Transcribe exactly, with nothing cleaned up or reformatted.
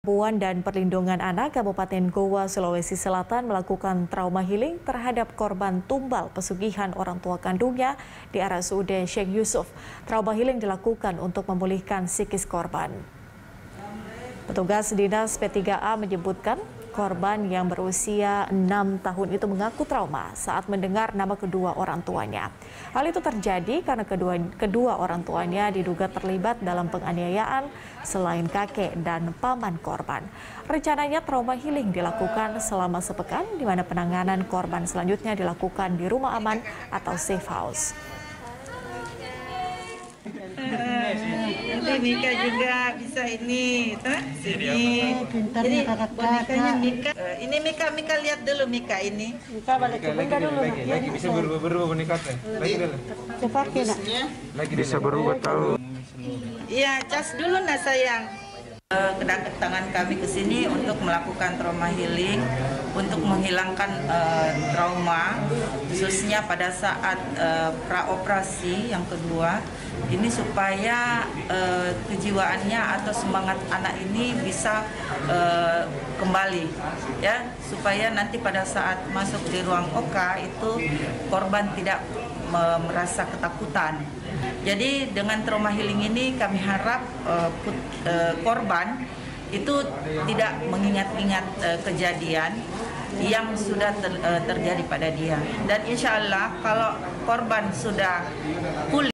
Perempuan dan Perlindungan Anak Kabupaten Goa, Sulawesi Selatan melakukan trauma healing terhadap korban tumbal pesugihan orang tua kandungnya di R S U D Sheikh Yusuf. Trauma healing dilakukan untuk memulihkan psikis korban. Petugas Dinas P tiga A menyebutkan korban yang berusia enam tahun itu mengaku trauma saat mendengar nama kedua orang tuanya. Hal itu terjadi karena kedua, kedua orang tuanya diduga terlibat dalam penganiayaan selain kakek dan paman korban. Rencananya trauma healing dilakukan selama sepekan, di mana penanganan korban selanjutnya dilakukan di rumah aman atau safe house. Nanti Mika juga bisa ini, sini. Jadi bonekanya Mika. Ini Mika, Mika lihat dulu Mika ini. Mika balik ke bunda dulu. Lagi, lagi bisa berubah-berubah bonekanya. Lagi dulu. Dipakai nak. Lagi bisa berubah tahu. Iya, cas dulu nak sayang. Kedatangan kami ke sini untuk melakukan trauma healing, untuk menghilangkan uh, trauma, khususnya pada saat uh, praoperasi yang kedua. Ini supaya uh, kejiwaannya atau semangat anak ini bisa uh, kembali, ya, supaya nanti pada saat masuk di ruang O K itu korban tidak merasa ketakutan. Jadi dengan trauma healing ini kami harap uh, put, uh, korban itu tidak mengingat-ingat uh, kejadian yang sudah ter, uh, terjadi pada dia. Dan insya Allah kalau korban sudah pulih